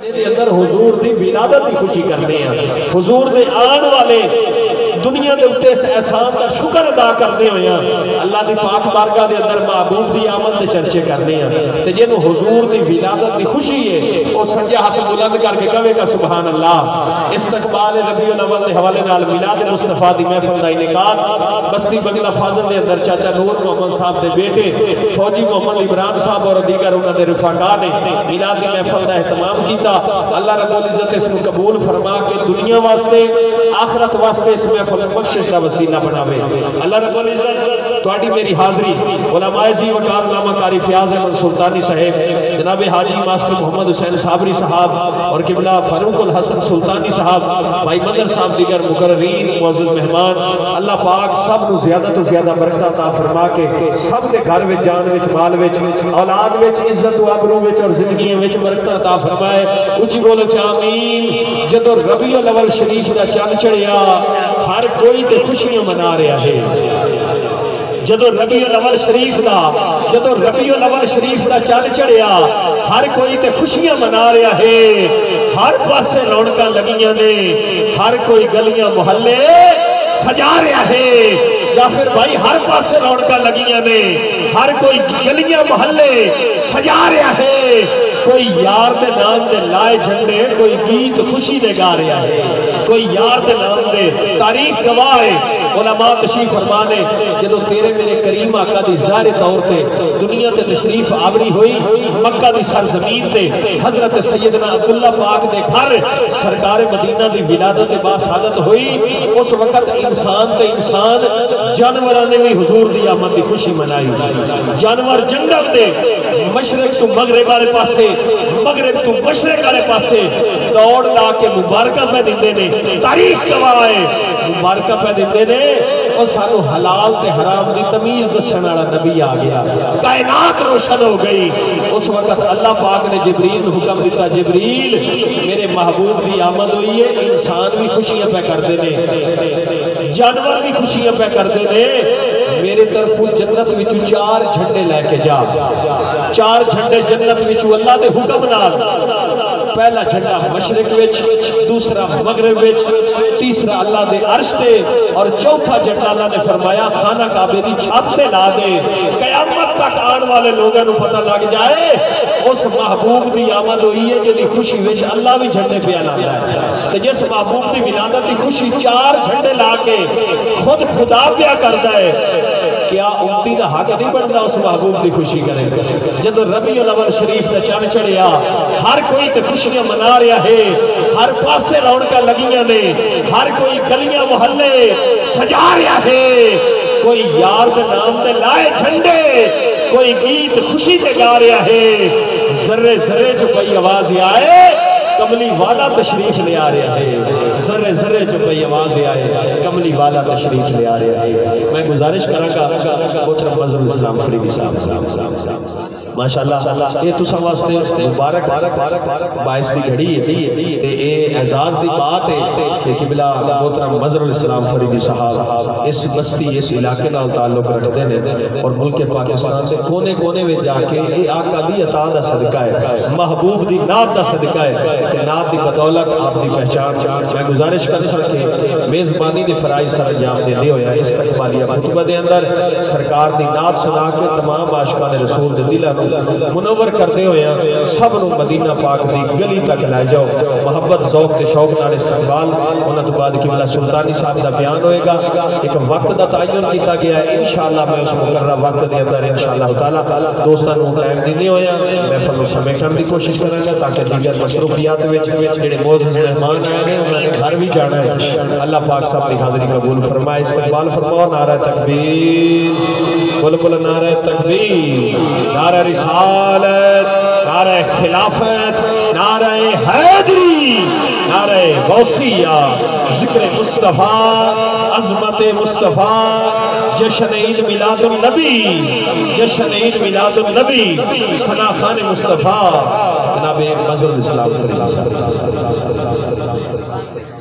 دے اندر حضور دی ولادت کی خوشی کرنے ہیں، حضور دے آن والے دنیا دے اتے اس احسان کا شکر ادا کرنے ہوئے ہیں، اللہ دی پاک بارگاہ دے اندر محبوب دی آمد دے چرچے کرنے ہیں، تے جنہوں حضور دی ولادت دی خوشی ہے وہ سجا ہاتھ بلند کر کے کہے گا سبحان اللہ۔ استقبال ربیع الاول دے حوالے نال میلاد مصطفیٰ دی محفل دا انعقاد بستی بنگلہ فاضل دے اندر چاچا نور محمد صاحب دے بیٹے فوجی محمد عمران صاحب اور دیگر انہوں نے رفاقہ نے میلاد محفل دا اہتمام کیتا۔ اللہ رب العزت اس کو قبول فرما کے دنیا واسطے آخرت واسطے اس محفل بخشش کا وسیلہ بناوے۔ اللہ رب العزت تواڈی میری حاضری علماء زی وقار علامہ قاری فیاض احمد سلطانی صاحب، جناب حاجی ماسٹر محمد حسین صابری صاحب اور قبلہ فاروق الحسن سلطانی صاحب، بھائی مدر صاحب، دیگر مقررین، معزز مہمان، اللہ پاک سب کو زیادہ تو زیادہ برکت عطا فرما کے سب دے گھر وچ جان وچ مال وچ اولاد وچ عزت و آبرو وچ اور زندگی وچ برکت عطا فرمائے۔ اچھی بولو آمین۔ جدو ربیع الاول شریف دا چاند چڑھیا ہر کوئی تے خوشیاں منا رہا ہے۔ جدو ربیع الاول شریف دا چاند چڑھیا ہر کوئی تے خوشیاں منا رہا ہے، ہر پاسے رونقاں لگیاں نے، ہر کوئی گلیاں محلے سجا رہا ہے، یا پھر بھائی ہر پاسے رونقاں لگیاں نے، ہر کوئی گلیاں محلے سجا رہا ہے، کوئی یار دے نام دے لائے جھنڈے، کوئی گیت خوشی دے گا رہا ہے، کوئی یار دے نام دے تاریخ گواہ ہے۔ علماء تشریف فرمانے جدو تیرے میرے کریم آقا دی ظاہر طور تے دنیا تے تشریف آوری ہوئی، مکہ دی سرزمین تے حضرت سیدنا عبداللہ پاک دے گھر سرکار مدینہ دی ولادت باسعادت ہوئی، اس وقت انسان جانوراں نے بھی حضور دی آمد دی خوشی منائی۔ جانور جنگل دے مشرق تو مغرب والے پاسے، مغرب تو مشرق والے پاسے دوڑ لا کے مبارکہ پہ دیندے نے، تاریخ گواہ ہے مبارکہ پہ دیندے نے، اور سانو حلال تے حرام دی تمیز دسن والا نبی آ گیا، کائنات روشن ہو گئی۔ اس وقت اللہ پاک نے جبریل کو حکم دیتا، جبریل میرے محبوب دی آمد ہوئی ہے، انسان بھی خوشیاں پہ کردے نے، جانور بھی خوشیاں پہ کردے نے، میرے طرف جنت وچو 4 جھنڈے لے کے جا، 4 جھنڈے جنت وچو اللہ دے حکم نال، پہلا جھنڈا مشرق وچ، دوسرا مغرب وچ، تیسرا اللہ دے عرش تے، اور چوتھا جھنڈا اللہ نے فرمایا خانہ کعبے دی چھت تے لا دے، قیامت تک آن والے لوگوں کو پتہ لگ جائے اس محبوب دی آمد ہوئی ہے جدی خوشی وچ اللہ بھی جھنڈے پہ لاتا ہے۔ تو جس محبوب دی ولادت دی خوشی 4 جھنڈے لا کے خود خدا پیا کرتا ہے، کیا امتی دا حق نہیں بنتا اس محبوب دی خوشی کرے؟ جدو ربیع الاول شریف دا چاند چڑھیا ہر کوئی تے خوشیاں منا رہا ہے، ہر پاسے رونقاں لگیاں نے، ہر کوئی گلیاں محلے سجا رہا ہے، کوئی یار دے نام دے لائے جھنڈے، کوئی گیت خوشی سے گا رہا ہے، ذرے ذرے جو کوئی آواز آئے کملی والا تشریف لے آ رہا ہے، ذرے ذرے جو کوئی آواز آئے کملی والا تشریف لے آ رہا ہے۔ میں گزارش کروں گا محترم مظہر اسلام فریدی صاحب ماشاءاللہ یہ تساں واسطے مبارک باعث دی گھڑی ہے تے اے اعزاز دی بات ہے کہ قبلہ محترم مظہر اسلام فریدی صاحب اس بستی اس علاقے نال تعلق رکھتے ہیں اور ملک پاکستان دے کونے کونے میں جا کے یہ آقا دی عطا دا صدقہ ہے، محبوب دی نات دا صدقہ ہے کہ نات دی بدولت آپ دی پہچان۔ میں گزارش کر سکتے میزبانی دے فرائض سر انجام دیندے ہویا استقبالیہ خطبہ دے اندر سرکار دی نات سنا کے تمام عاشقان رسول دے دلوں منور کردے ہویا سب نو مدینہ پاک دی گلی تک لے جاؤ، محبت ذوق تے شوق نال استقبال۔ انہاں تو بعد قبلہ سلطانی صاحب دا بیان ہوئے گا، ایک وقت دا تعین کیتا گیا ہے، انشاءاللہ میں اس مقررہ وقت دے اندر انشاءاللہ تعالی دوستاں نو ٹائم دیندے ہویا محفل نو سمیٹن دی کوشش کریں گے تاکہ دیگر مصروفیات جڑے معزز مہمان آئے ہیں انہوں نے گھر بھی جانا ہے۔ اللہ پاک سب کی حاضری قبول فرمائے، استقبال فرماؤ، نعرہ تکبیر، بول بول نعرہ تکبیر، نعرہ رسالت، نعرہ خلافت، نعرہ حیدری، نعرہ غوثیہ، ذکر مصطفیٰ، عظمت مصطفیٰ، جشن عید میلاد النبی، جشن عید میلاد النبی، ثنا خان مصطفیٰ جناب مظہر اسلام فریدی صاحب۔